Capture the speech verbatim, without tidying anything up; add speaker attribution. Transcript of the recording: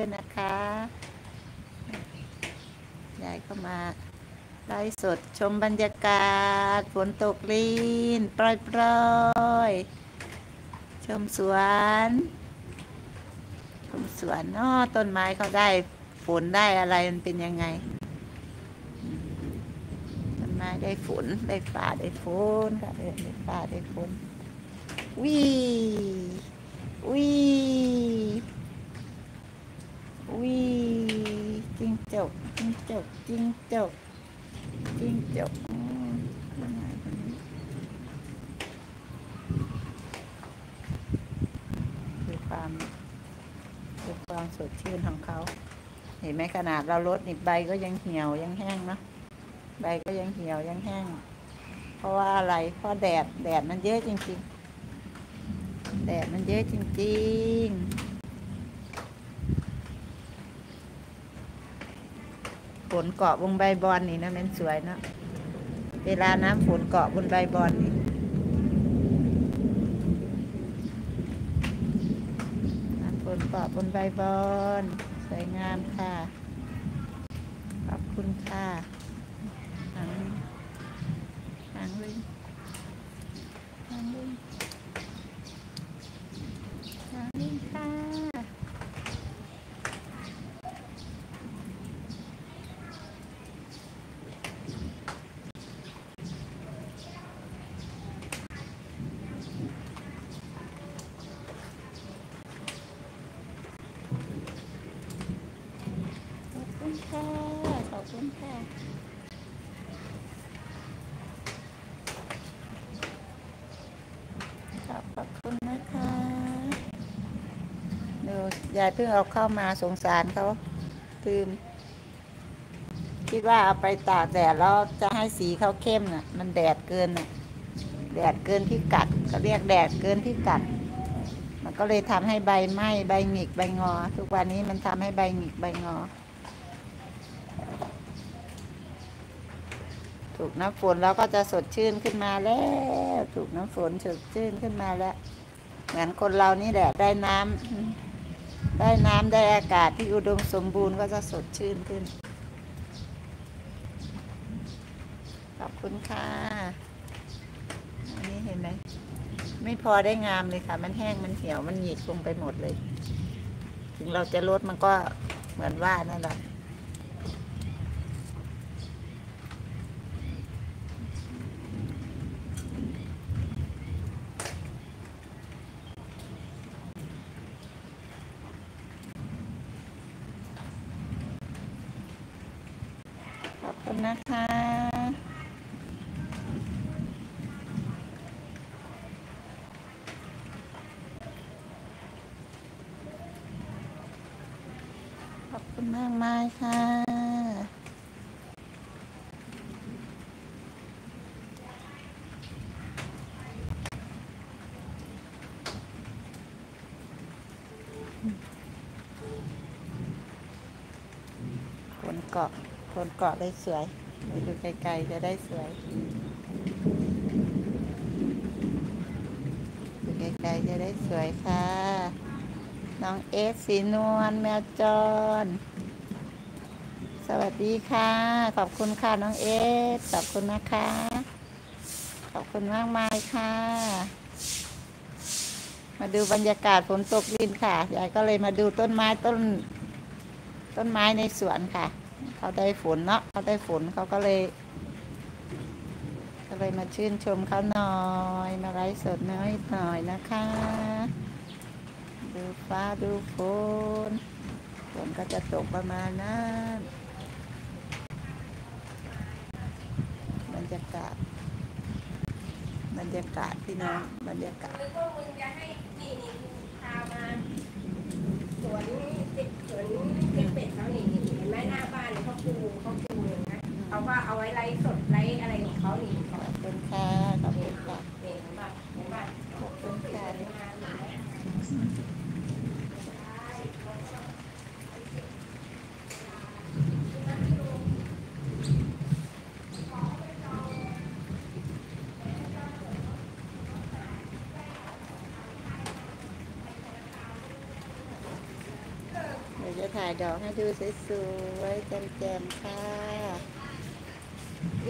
Speaker 1: ด้วยนะคะยายก็มาไลฟ์สดชมบรรยากาศฝนตกลีนปล่อยๆชมสวนชมสวนเนาะต้นไม้เขาได้ฝนได้อะไรมันเป็นยังไงต้นไม้ได้ฝนได้ฟ้าได้ฝนค่ะได้ฟ้าได้ฝนวิวิวิจิ้งจกจิ้งจกจิ้งจกจิ้งจกดูความดูความสดชื่นของเขาเห็นไหมขนาดเราลดนี่ใบก็ยังเหี่ยวยังแห้งเนาะใบก็ยังเหี่ยวยังแห้งเพราะว่าอะไรเพราะแดดแดดมันเยอะจริงๆแดดมันเยอะจริงๆฝนเกาะบนใบบอนนี่นะมันสวยเนาะเวลาน้ำฝนเกาะบนใบบอนนี่น้ำฝนเกาะบนใบบอนสวยงามค่ะขอบคุณค่ะหางหางลิงหางลิงหางลิงค่ะขอบคุณค่ะขอบขอบคุณนะคะดูยายเพิ่งเอาเข้ามาสงสารเขาลืมคิดว่าเอาไปตากแดดแล้วจะให้สีเขาเข้มน่ะมันแดดเกินน่ะแดดเกินที่กัดเขาเรียกแดดเกินที่กัดมันก็เลยทำให้ใบไหม้ใบหงิกใบงอทุกวันนี้มันทำให้ใบหงิกใบงอถูกน้ำฝนแล้วก็จะสดชื่นขึ้นมาแล้วถูกน้ำฝนสดชื่นขึ้นมาแล้วเหมือนคนเรานี่แหละได้น้ำได้น้ำได้อากาศที่อุดมสมบูรณ์ก็จะสดชื่นขึ้นขอบคุณค่ะอันนี้เห็นไหมไม่พอได้งามเลยค่ะมันแห้งมันเหี่ยวมันหงิกลงไปหมดเลยถึงเราจะลดมันก็เหมือนว่านั่นแหละขอบคุณนะคะขอบคุณมากมายค่ะคนเกาะคนเกาะได้สวยดูไกลๆจะได้สวยดูไกลๆจะได้สวยค่ะน้องเอสสีนวลแมวจรสวัสดีค่ะขอบคุณค่ะน้องเอสขอบคุณนะคะขอบคุณมากมายค่ะมาดูบรรยากาศฝนตกดินค่ะยายก็เลยมาดูต้นไม้ต้นต้นไม้ในสวนค่ะเขาได้ฝนเนาะเขาได้ฝนเขาก็เลยก็เลยมาชื่นชมเขาหน่อยมาไลฟ์สดน้อยหน่อยนะคะดูฟ้าดูฝนฝนก็จะตกประมาณนั้นบรรยากาศบรรยากาศพี่น้องบรรยากาศ
Speaker 2: พวกมึงจะให้นี่นี่พามาสวนติดสวนเก็บเป็ดเขานี่เห็นไหมหน้าบ้านเขาปูเขาปูเลยนะเขาก็เอาไว้ไล่สดไล่อะไรของเขานี่
Speaker 1: ขอบคุณค่ะขอบคุณค่ะ
Speaker 2: เห็นไหมเห็นไหม
Speaker 1: ขอบคุณค่ะจะจะถ่ายดอกให้ดูสวยๆแจ่มๆค่ะ